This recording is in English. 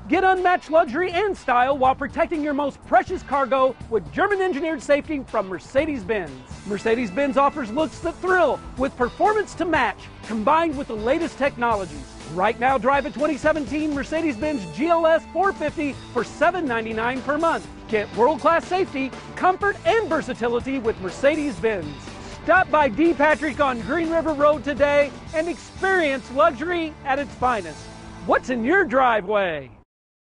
Get unmatched luxury and style while protecting your most precious cargo with German-engineered safety from Mercedes-Benz. Mercedes-Benz offers looks that thrill with performance to match, combined with the latest technologies. Right now, drive a 2017 Mercedes-Benz GLS 450 for $799 per month. Get world-class safety, comfort, and versatility with Mercedes-Benz. Stop by D. Patrick on Green River Road today and experience luxury at its finest. What's in your driveway?